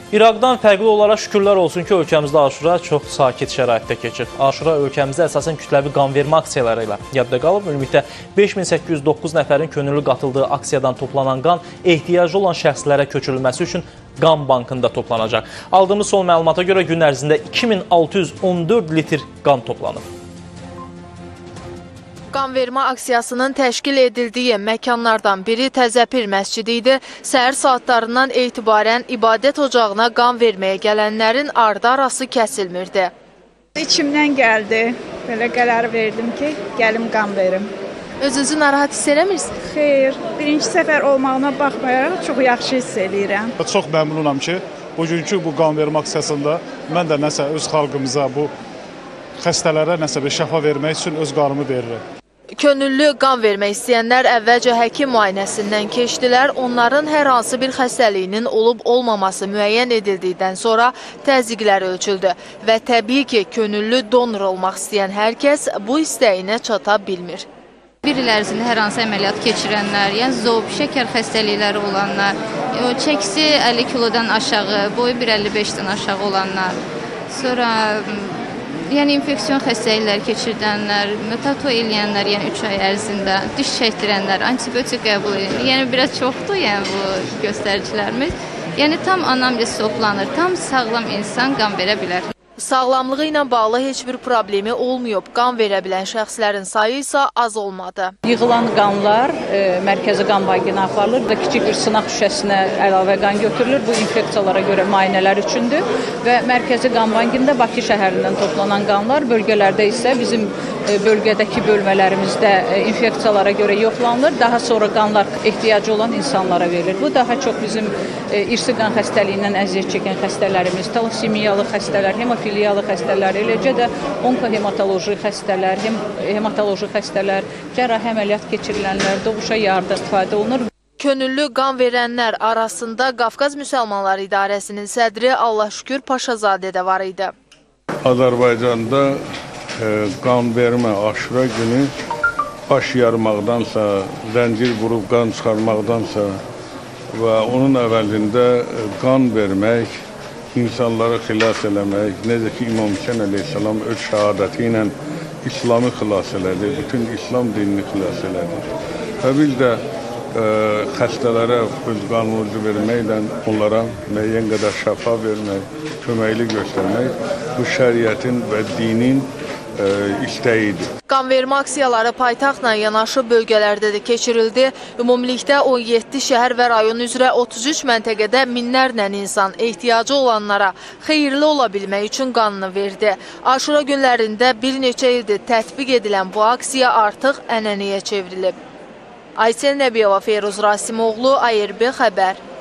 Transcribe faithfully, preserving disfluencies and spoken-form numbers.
İraqdan fərqli olaraq şükürlər olsun ki, ölkəmizdə Aşura çox sakit şəraitdə keçir. Aşura ölkəmizdə əsasən kütləvi qanvermə aksiyaları ilə yadda qalıb. Ümumilikdə beş min səkkiz yüz doqquz nəfərin könüllü qatıldığı aksiyadan toplanan qan ehtiyacı olan şəxslərə köçürülməsi üçün qan bankında toplanacaq. Aldığımız son məlumata görə gün ərzində iki min altı yüz on dörd litr qan toplanıb. Qanvermə aksiyasının təşkil edildiyi məkanlardan biri Təzəpir məscidi idi. Səhər saatlarından etibarən ibadət ocağına qan verməyə gələnlərin ardı arası kəsilmirdi. İçimdən gəldi. Belə qərar verdim ki, gəlim qan verim. Özünüzü narahat hiss eləmirsiniz? Xeyr, birinci səfər olmağına baxmayaraq çox yaxşı hiss eləyirəm. Çox məmnunam ki, bugünkü bu qan vermə aksiyasında mən də nəsə öz xalqımıza, bu xəstələrə nəsə bir şəfa vermək üçün öz qanımı verirəm. Könüllü qan vermək istəyənlər əvvəlcə həkim müayinəsindən keçdilər. Onların hər hansı bir xəstəliyinin olub-olmaması müəyyən edildikdən sonra təzyiqlər ölçüldü. Və təbii ki, könüllü donor olmaq istəyən hər kəs bu istəyinə çata bilmir. Bir il ərzində hər hansı əməliyyat keçirənlər, yəni zob, şəkər xəstəlikləri olanlar, çəkisi əlli kilodan aşağı, boyu bir əlli beşdən aşağı olanlar, sonra yəni infeksiyon xəstəlikləri keçirdənlər, tato eləyənlər, yəni üç ay ərzində, diş çəkdirənlər, antibiotik qəbul edir. Yəni biraz çoxdur yəni bu göstəricilərimiz. Yəni tam anamnez toplanır, tam sağlam insan qan verə bilər. Sağlamlığı ilə bağlı heç bir problemi olmayıb. Qan verə bilən şəxslərin sayı isə az olmadı. Yığılan qanlar e, mərkəzi qan bankına aparılır və kiçik bir sınaq şüşəsinə əlavə qan götürülür. Bu infeksiyalara görə müayinələr üçündür və mərkəzi qan bankında Bakı şəhərindən toplanan qanlar, bölgələrdə isə bizim e, bölgədəki bölmələrimizdə e, infeksiyalara görə yoxlanılır. Daha sonra qanlar ehtiyacı olan insanlara verilir. Bu daha çox bizim e, irsi qan xəstəliyindən əziyyət çəkən xəstələrimiz, talassemiyalı xəstələr, hemofiliyalı xəstələr, eləcə də onkohematoloji xəstələr, hem, hematoloji xəstələr, cərrahi əməliyyat keçirilənlər, doğuşa yardım istifadə olunur. Könüllü qan verənlər arasında Qafqaz Müsəlmanları İdarəsinin sədri Allahşükür Paşazadə də var idi. Azərbaycanda e, qan vermə Aşura günü baş yarmaqdansa, zəncir vurub qan çıxarmaqdansa və onun əvvəlində qan vermək, insanları xilas eləmək, necə ki İmam Hüseyn əleyhissalam öz şəhadəti ilə İslamı xilas elədi, bütün İslam dinini xilas elədi. Və biz də ə, xəstələrə öz qanımızı verməklə onlara müəyyən qədər şəfa vermək, köməkli göstərmək bu şəriətin və dinin ə, istəyidir. Qanvermə aksiyaları paytaxtla yanaşı bölgələrdə də keçirildi. Ümumilikdə on yeddi şəhər və rayon üzrə otuz üç məntəqədə minlərlə insan ehtiyacı olanlara xeyirli ola bilmək üçün qanını verdi. Aşura günlərində bir neçə ildir tətbiq edilən bu aksiya artıq ənənəyə çevrilib. Aysel Nəbiyeva, Feyruz Rasimoğlu, A R B xəbər.